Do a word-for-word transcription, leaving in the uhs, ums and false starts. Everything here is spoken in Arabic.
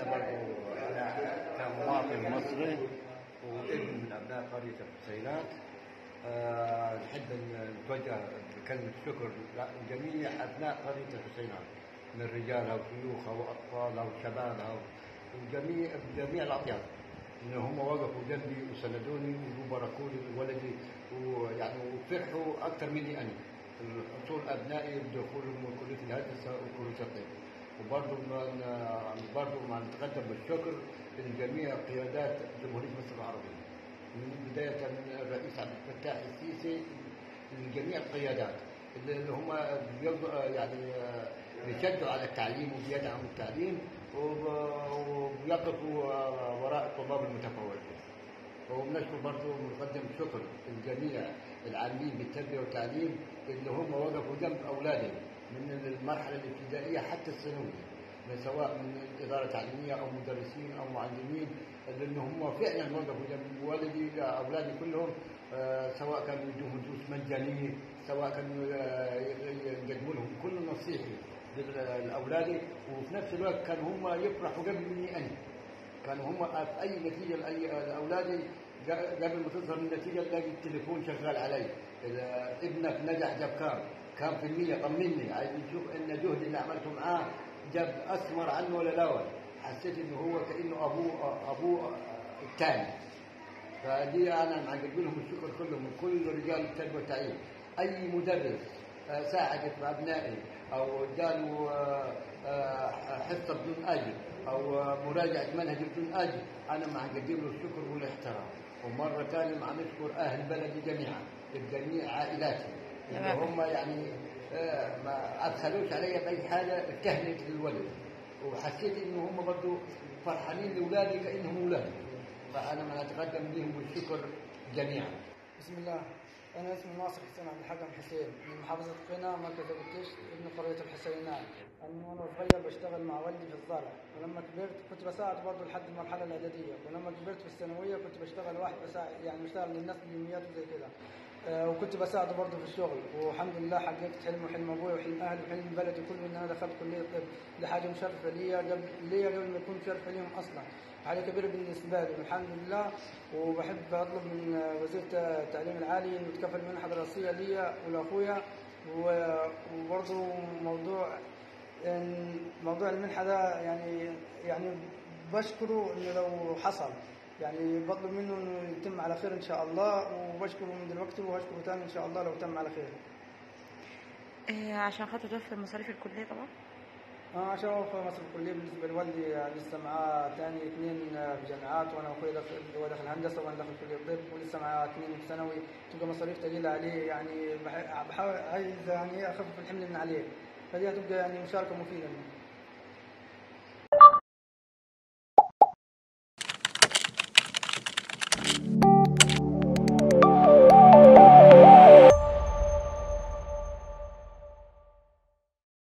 احنا برضه انا كمواطن مصري وابن من ابناء قريه الحسينات، أه نحب ان نتوجه بكلمه شكر لجميع ابناء قريه الحسينات من رجالها وشيوخها واطفالها وشبابها وجميع جميع الاطياف، ان هم وقفوا جنبي وسندوني وباركوا لي ولدي، ويعني وفرحوا اكثر مني انا حصول ابنائي بدخولهم كليه الهندسه وكليه الطب. وبرضه برضه مع نتقدم بالشكر لجميع قيادات جمهوريه مصر العربيه، من بدايه من الرئيس عبد الفتاح السيسي لجميع القيادات اللي هم يعني بيشدوا على التعليم وبيدعموا التعليم وبيقفوا وراء الطلاب المتفوقين. وبنشكر برضه ونقدم شكر لجميع العاملين بالتربيه والتعليم اللي هم وقفوا جنب اولادهم من المرحله الابتدائيه حتى الثانويه، سواء من اداره تعليميه او مدرسين او معلمين، لان هم فعلا وقفوا جنب ولدي اولادي كلهم، سواء كانوا يدوهم دروس مجانيه، سواء كانوا يقدموا لهم كل نصيحه لاولادي، وفي نفس الوقت كانوا هم يفرحوا قبل مني انا. كانوا هم في اي نتيجه لاولادي قبل ما تظهر النتيجه تلاقي التليفون شغال علي، اذا ابنك نجح جاب كام كام في المية، طمني عايز نشوف ان جهدي اللي عملته معاه جاب اثمر عنه ولا لا. حسيت انه هو كانه ابوه ابوه الثاني. فدي انا معقد لهم الشكر كله من كل رجال التربيه والتعليم. اي مدرس ساعدت ابنائي او اداله حصه بدون اجر او مراجعه منهج بدون اجر، انا معقد له الشكر والاحترام. ومره ثانيه مع نشكر اهل بلدي جميعا بجميع عائلاتي اللي هم يعني ما ادخلوش علي باي حاجه تهنئه للولد، وحسيت انه هم برضه فرحانين لاولادي كانهم اولادي، فانا ما اتقدم لهم بالشكر جميعا. بسم الله. أنا اسمي ناصر حسين عبد الحكم حسين من محافظة قنا مركز أبو التش ابن قرية الحسينات. أنا وأنا صغير بشتغل مع والدي في الزرع، ولما كبرت كنت بساعد برضه لحد المرحلة الإعدادية، ولما كبرت في الثانوية كنت بشتغل واحد بساعد يعني بشتغل للناس باليوميات وزي كده. أه وكنت بساعده برضه في الشغل، والحمد لله حققت حلم وحلم أبوي وحلم أهلي وحلم بلدي كله إن أنا دخلت كلية الطب. دي حاجة مشرفة ليا قبل ليا قبل ما يكون شرفة ليهم أصلا. حاجة كبيرة بالنسبة لي والحمد لله. وبحب أطلب من وزيرة التعليم العالي إنه تكفل منحة دراسية لي ولأخويا. وبرضه موضوع موضوع المنحة ده يعني يعني بشكره إنه لو حصل يعني بطلب منه إنه يتم على خير إن شاء الله، وبشكره من دلوقتي وهشكره تاني إن شاء الله لو تم على خير. إيه عشان خاطر توفر مصاريف الكلية طبعا؟ اه عشان اوفر مصاريف الكليه. بالنسبه لوالدي لسه معاه ثاني اثنين في جامعات، وانا اخوي داخل هو داخل هندسه وانا داخل كليه الطب، ولسه معاه اثنين في ثانوي، تبقى مصاريف ثقيله عليه يعني. بحاول عايز يعني اخفف الحمل من عليه، فدي هتبقى يعني مشاركه مفيده مني.